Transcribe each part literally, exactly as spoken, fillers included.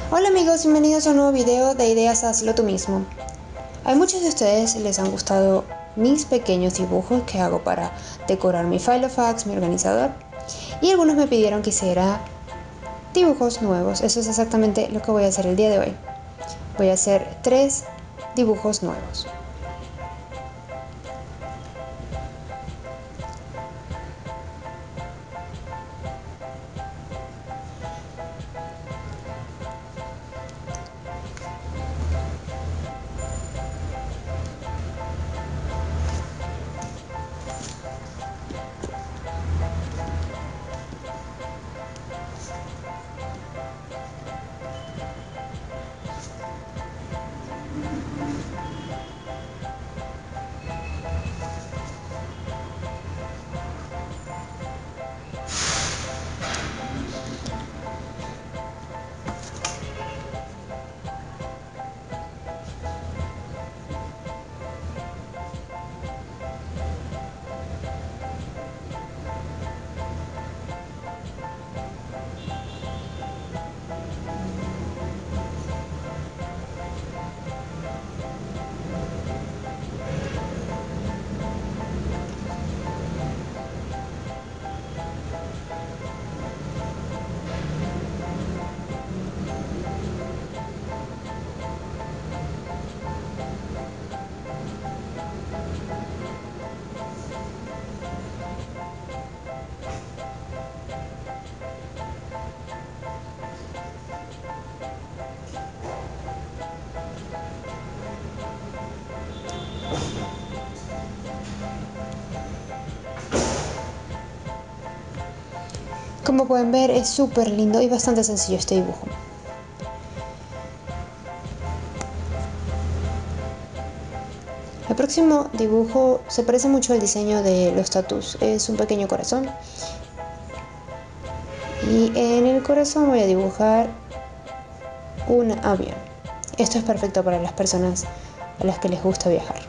Hola amigos, bienvenidos a un nuevo video de Ideas Hazlo tú mismo. A muchos de ustedes les han gustado mis pequeños dibujos que hago para decorar mi Filofax, mi organizador, y algunos me pidieron que hiciera dibujos nuevos. Eso es exactamente lo que voy a hacer el día de hoy. Voy a hacer tres dibujos nuevos. Como pueden ver, es súper lindo y bastante sencillo este dibujo. El próximo dibujo se parece mucho al diseño de los tatús. Es un pequeño corazón. Y en el corazón voy a dibujar un avión. Esto es perfecto para las personas a las que les gusta viajar.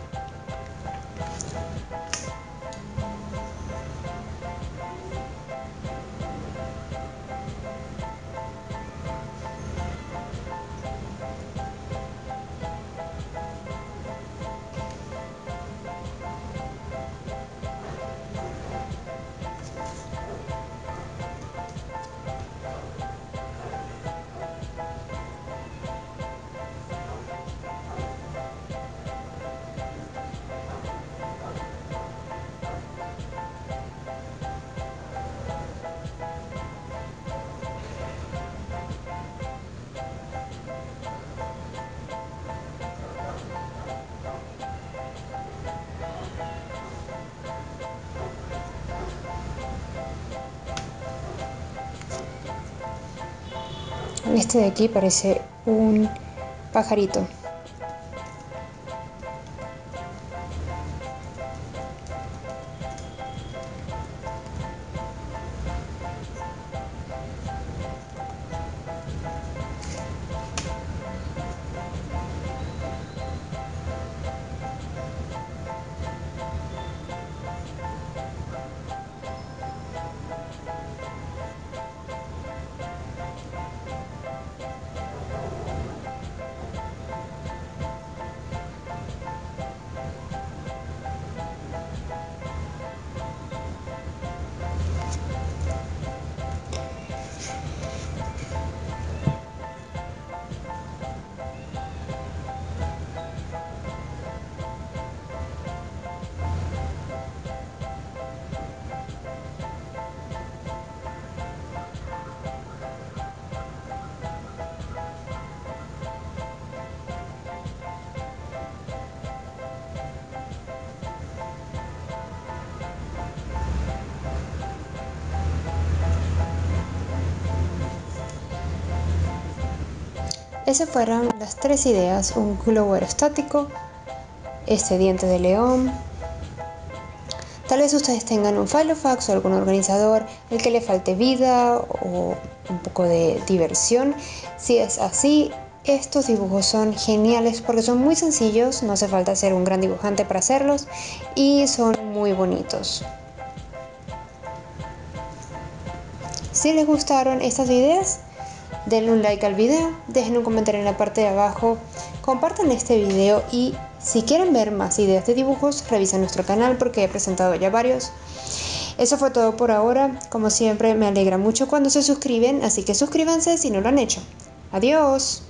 Este de aquí parece un pajarito. Esas fueron las tres ideas: un globo aerostático, este diente de león. Tal vez ustedes tengan un Filofax o algún organizador el que le falte vida o un poco de diversión. Si es así, estos dibujos son geniales porque son muy sencillos, no hace falta ser un gran dibujante para hacerlos y son muy bonitos. Si les gustaron estas ideas, denle un like al video, dejen un comentario en la parte de abajo, compartan este video y si quieren ver más ideas de dibujos, revisen nuestro canal porque he presentado ya varios. Eso fue todo por ahora. Como siempre, me alegra mucho cuando se suscriben, así que suscríbanse si no lo han hecho. Adiós.